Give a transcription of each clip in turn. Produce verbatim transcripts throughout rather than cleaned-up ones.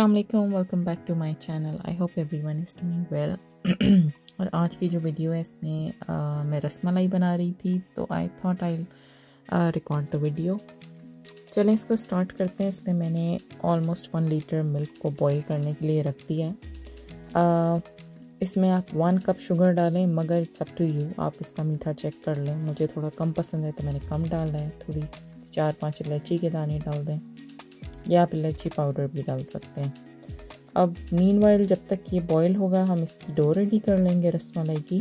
अस्सलाम वालेकुम, welcome back to my channel. I hope everyone is doing well. और आज की जो वीडियो है इसमें uh, मैं रसमलाई बना रही थी, तो I thought I record the video. चलें इसको स्टार्ट करते हैं। इसमें मैंने ऑलमोस्ट वन लीटर मिल्क को बॉईल करने के लिए रख दिया है। uh, इसमें आप वन कप शुगर डालें, मगर इट्स अप टू यू, आप इसका मीठा चेक कर लें। मुझे थोड़ा कम पसंद है तो मैंने कम डाला है। थोड़ी चार पाँच इलायची के दाने डाल दें, या आप इलायची पाउडर भी डाल सकते हैं। अब मीनवाइल जब तक ये बॉईल होगा, हम इसकी डो रेडी कर लेंगे रसमलाई की।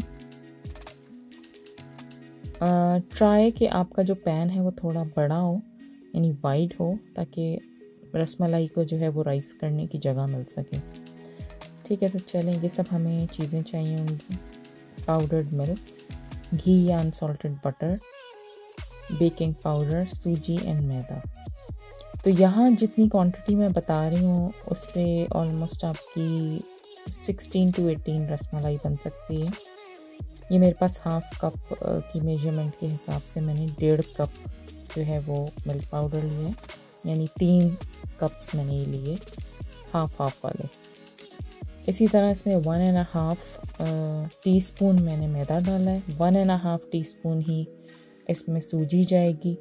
ट्राई कि आपका जो पैन है वो थोड़ा बड़ा हो, यानी वाइड हो, ताकि रसमलाई को जो है वो राइस करने की जगह मिल सके। ठीक है, तो चलें, ये सब हमें चीज़ें चाहिए होंगी। पाउडर्ड मिल्क, घी या unsalted butter, baking powder, sooji and maida. तो यहाँ जितनी क्वांटिटी मैं बता रही हूँ उससे ऑलमोस्ट आपकी सिक्सटीन टू एटीन रसमलाई बन सकती है। ये मेरे पास हाफ कप की मेजरमेंट के हिसाब से मैंने डेढ़ कप जो है वो मिल्क पाउडर लिया है, यानी तीन कप्स मैंने ये लिए हाफ हाफ वाले। इसी तरह इसमें one and half teaspoon मैंने मैदा डाला है, one and half teaspoon ही इसमें सूजी जाएगी,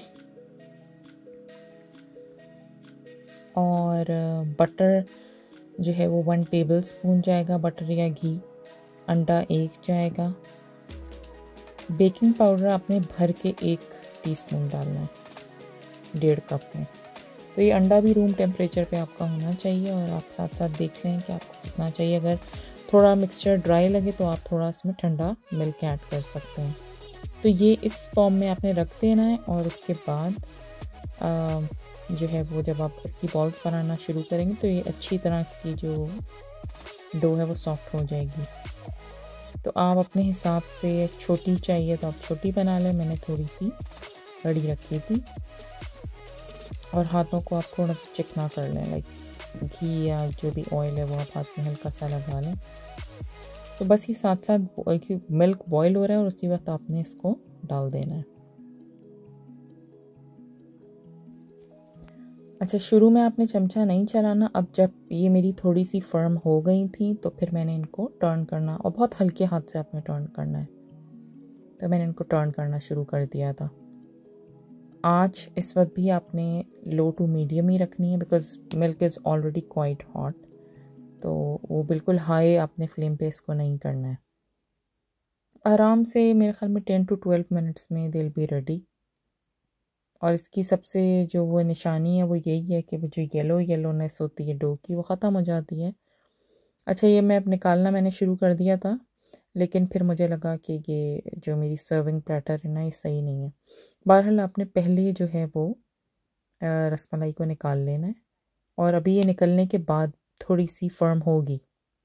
और बटर जो है वो वन टेबल स्पून जाएगा, बटर या घी। अंडा एक जाएगा। बेकिंग पाउडर आपने भर के एक टीस्पून डालना है डेढ़ कप में। तो ये अंडा भी रूम टेम्परेचर पे आपका होना चाहिए, और आप साथ साथ देख लें कि आपको कितना चाहिए। अगर थोड़ा मिक्सचर ड्राई लगे तो आप थोड़ा इसमें ठंडा मिल्क ऐड कर सकते हैं। तो ये इस फॉर्म में आपने रख देना है, और उसके बाद आ, जो है वो जब आप इसकी बॉल्स बनाना शुरू करेंगे तो ये अच्छी तरह इसकी जो डो है वो सॉफ्ट हो जाएगी। तो आप अपने हिसाब से, छोटी चाहिए तो आप छोटी बना लें, मैंने थोड़ी सी बड़ी रखी थी। और हाथों को आप थोड़ा सा चिकना कर लें, लाइक घी या जो भी ऑयल है वो आप हाथ में हल्का सा लगा लें। तो बस ये साथ साथ मिल्क बॉयल हो रहा है और उसी वक्त आपने इसको डाल देना है। अच्छा, शुरू में आपने चमचा नहीं चलाना। अब जब ये मेरी थोड़ी सी फर्म हो गई थी तो फिर मैंने इनको टर्न करना, और बहुत हल्के हाथ से आपने टर्न करना है। तो मैंने इनको टर्न करना शुरू कर दिया था। आँच इस वक्त भी आपने लो टू मीडियम ही रखनी है, because milk is already quite hot. तो वो बिल्कुल हाई आपने फ्लेम पे इसको नहीं करना है। आराम से मेरे ख्याल में टेन टू ट्वेल्व मिनट्स में दे विल बी रेडी। और इसकी सबसे जो वो निशानी है वो यही है कि वो जो येलो येलोनेस होती है डो की, वो ख़त्म हो जाती है। अच्छा, ये मैं निकालना मैंने शुरू कर दिया था, लेकिन फिर मुझे लगा कि ये जो मेरी सर्विंग प्लेटर है ना, ये सही नहीं है। बहरहाल आपने पहले जो है वो रसमलाई को निकाल लेना है, और अभी ये निकलने के बाद थोड़ी सी फर्म होगी।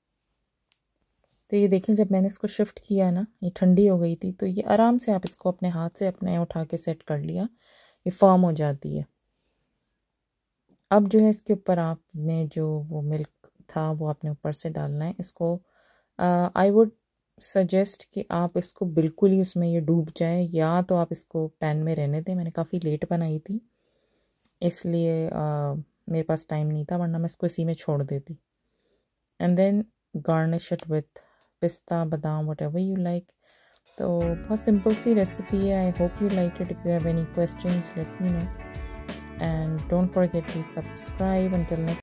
तो ये देखें, जब मैंने इसको शिफ्ट किया ना, ये ठंडी हो गई थी, तो ये आराम से आप इसको अपने हाथ से अपने उठा के सेट कर लिया, ये फॉर्म हो जाती है। अब जो है इसके ऊपर आपने जो वो मिल्क था वो आपने ऊपर से डालना है। इसको आई वुड सजेस्ट कि आप इसको बिल्कुल ही उसमें ये डूब जाए, या तो आप इसको पैन में रहने दें। मैंने काफ़ी लेट बनाई थी, इसलिए uh, मेरे पास टाइम नहीं था, वरना मैं इसको इसी में छोड़ देती। And then garnish it with पिस्ता, बादाम, वट एवर यू लाइक। तो बहुत सिंपल सी रेसिपी है। I hope you like it. If you have any questions let me know, and don't forget to subscribe. Until next